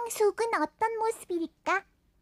땅속은 어떤 모습일까?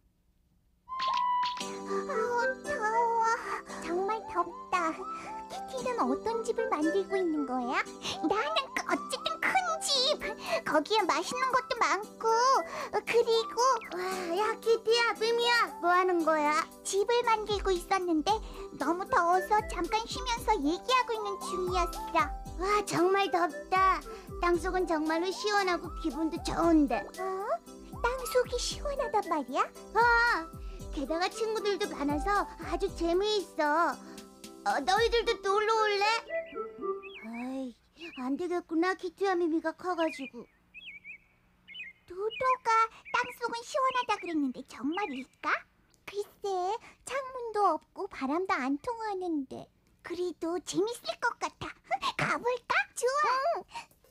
더워. 정말 덥다. 키티는 어떤 집을 만들고 있는 거야? 나는 어쨌든 큰 집. 거기에 맛있는 것도 많고. 그리고 야, 키티야, 삐미야, 뭐 하는 거야? 집을 만들고 있었는데 너무 더워서 잠깐 쉬면서 얘기하고 있는 중이었어. 와, 정말 덥다. 땅속은 정말로 시원하고 기분도 좋은데. 땅속이 시원하단 말이야? 게다가 친구들도 많아서 아주 재미있어. 너희들도 놀러 올래? 아이, 안 되겠구나. 키티와 미미가 커가지고. 도도가 땅속은 시원하다 그랬는데 정말일까? 글쎄, 창문도 없고 바람도 안 통하는데. 그래도 재밌을 것 같아. 가볼까? 좋아.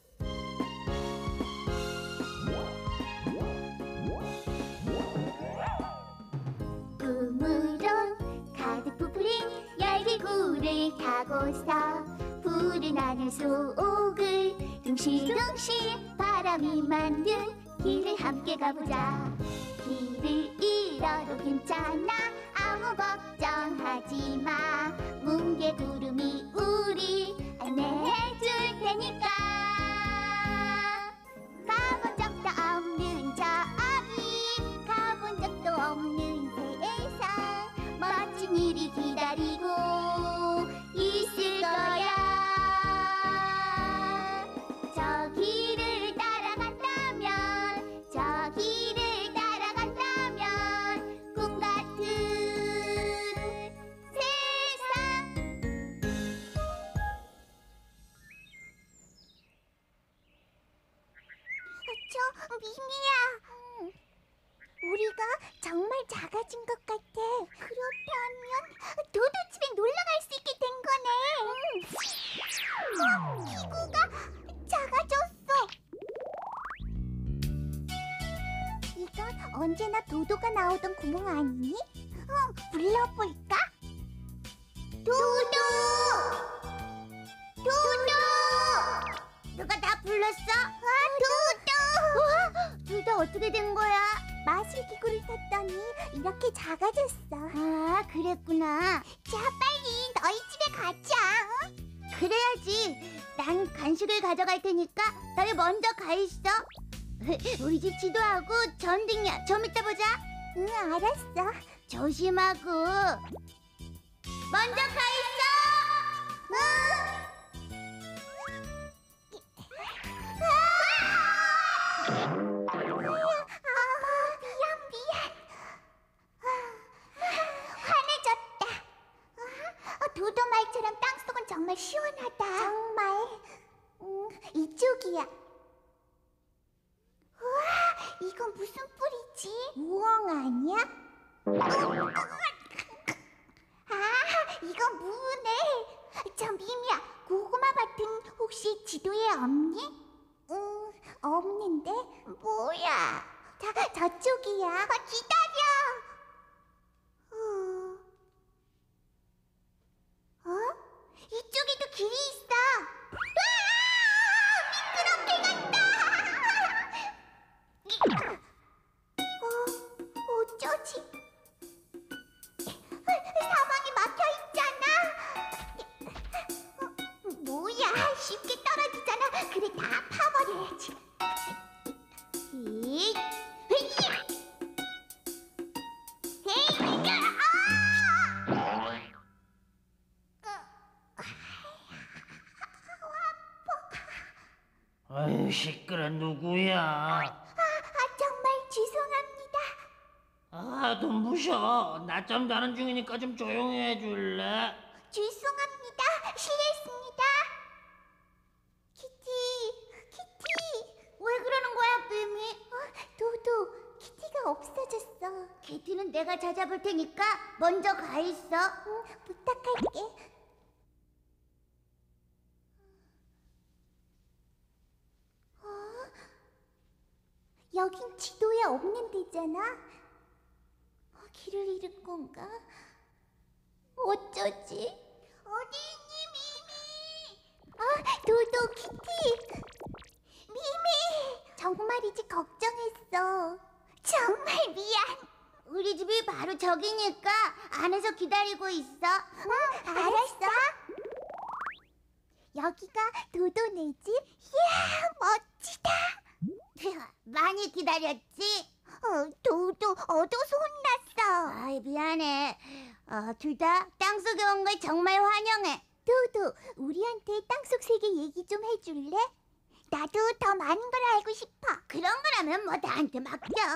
꿈으로 가득 부풀린 열기구를 타고서 푸른 하늘 속을 둥실둥실 바람이 만든 길을 함께 가보자. 길을 잃어도 괜찮아. 아무 걱정하지 마. 뭉게구름이 우리 안내해줄 테니까. 가본 적도 없는 저기, 가본 적도 없는 세상, 멋진 일이 기다리고 있을 거야. 저 길을 따라간다면, 저 길을 따라간다면 꿈 같은 세상. 저 미미야. 우리가 정말 작아진 것 같아. 그렇다면 도도 집에 놀러 갈 수 있게 된 거네. 기구가 작아졌어. 이건 언제나 도도가 나오던 구멍 아니니? 불러볼까? 도도! 도도! 누가 나 불렀어? 도도! 둘 다 어떻게 된 거야? 마술 기구를 탔더니 이렇게 작아졌어. 아, 그랬구나. 자, 빨리 너희 집에 가자. 그래야지. 난 간식을 가져갈 테니까 너희 먼저 가 있어. 우리 집 지도하고 전등이야. 좀 이따 보자. 응, 알았어. 조심하고. 먼저 가 있어. 미안. 환해졌다. 도도 말처럼 땅속은 정말 시원하다. 정말. 이쪽이야. 우와, 이건 무슨 뿌리지? 우엉 아니야? 이건 무네. 저 미미야, 고구마 밭은 혹시 지도에 없니? 없는데? 뭐야? 저쪽이야. 기다려. 이쪽에도 길이 있어. 미끄럽게 간다. 어쩌지? 사방이 막혀 있잖아. 뭐야, 쉽게 떨어지잖아. 그래, 다 파버려야지. 아유, 시끄러. 누구야? 정말 죄송합니다. 좀 무셔. 낮잠 자는 중이니까 좀 조용히 해줄래? 죄송합니다. 실례했습니다. 키티. 왜 그러는 거야, 삐미? 도도, 키티가 없어졌어. 키티는 내가 찾아볼 테니까 먼저 가 있어. 부탁할게. 여긴 지도에 없는 데잖아. 길을 잃은 건가? 어쩌지? 어디 있니, 미미? 도도, 키티. 미미! 정말이지 걱정했어. 정말 미안. 우리 집이 바로 저기니까 안에서 기다리고 있어. 응, 알았어. 여기가 도도네 집? 이야, 멋지다. 많이 기다렸지? 도도 얻어서 혼났어. 아이, 미안해. 둘 다 땅속에 온 걸 정말 환영해. 도도, 우리한테 땅속 세계 얘기 좀 해줄래? 나도 더 많은 걸 알고 싶어. 그런 거라면 뭐 나한테 맡겨.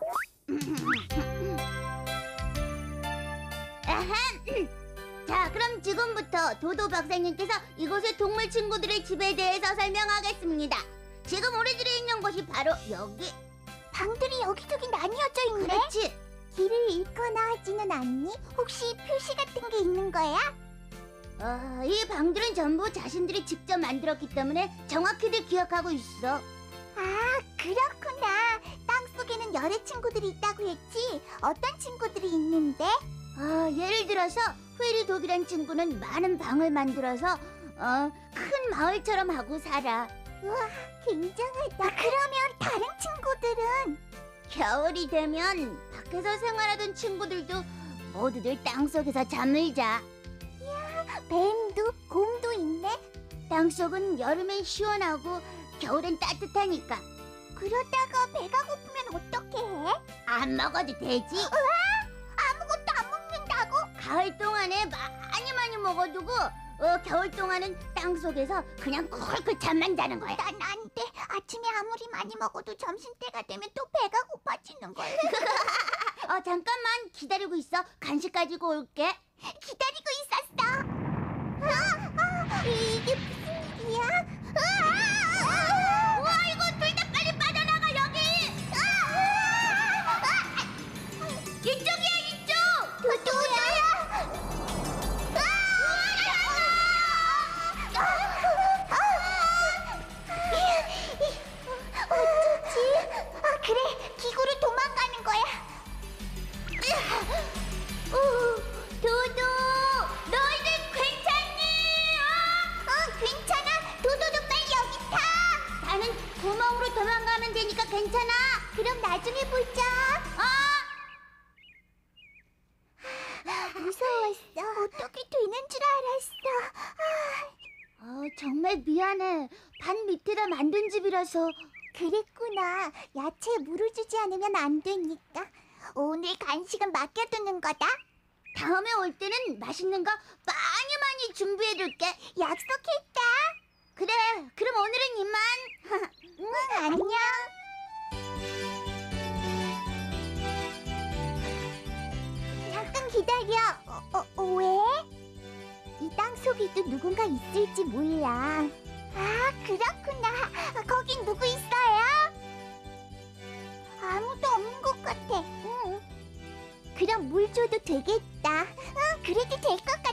아함. 자, 그럼 지금부터 도도 박사님께서 이곳의 동물 친구들의 집에 대해서 설명하겠습니다. 지금 우리들이 있는 곳이 바로 여기. 방들이 여기저기 나뉘어져 있네. 그렇지. 길을 잃거나 하지는 않니? 혹시 표시 같은 게 있는 거야? 이 방들은 전부 자신들이 직접 만들었기 때문에 정확히들 기억하고 있어. 아, 그렇구나. 땅속에는 여러 친구들이 있다고 했지? 어떤 친구들이 있는데? 예를 들어서 회리독이란 친구는 많은 방을 만들어서 큰 마을처럼 하고 살아. 우와, 굉장하다. 그러면 다른 친구들은? 겨울이 되면 밖에서 생활하던 친구들도 모두들 땅속에서 잠을 자. 뱀도, 곰도 있네? 땅속은 여름엔 시원하고 겨울엔 따뜻하니까 그러다가 배가 고프면 어떻게 해? 안 먹어도 되지. 아무것도 안 먹는다고? 가을 동안에 많이 먹어두고 겨울 동안은 땅속에서 그냥 쿨쿨 잠만 자는 거야. 난 안 돼. 아침에 아무리 많이 먹어도 점심때가 되면 또 배가 고파지는 거야. 잠깐만 기다리고 있어. 간식 가지고 올게. 기다리고 있었어. 이게 무슨 일이야? 우와, 이거 둘 다 빨리 빠져나가 여기. 이쪽이야, 이쪽. 도도야. 어쩌지? 그래, 기구로 도망가는 거야. 도도, 너희들 괜찮니? 괜찮아. 도도도 빨리 여기 타. 나는 구멍으로 도망가면 되니까 괜찮아. 그럼 나중에 보자. 무서웠어. 어떻게 되는 줄 알았어. 정말 미안해. 반 밑에다 만든 집이라서. 그랬구나. 야채에 물을 주지 않으면 안 되니까. 오늘 간식은 맡겨두는 거다. 다음에 올 때는 맛있는 거 많이 준비해둘게. 약속했다. 그래, 그럼 오늘은 이만. 응, 안녕. 잠깐 기다려. 왜? 이 땅속에도 누군가 있을지 몰라. 아, 그렇구나. 거긴 누구 있어요? 아무도 없는 것 같아. 응. 그럼 물 줘도 되겠다. 응, 그래도 될 것 같아.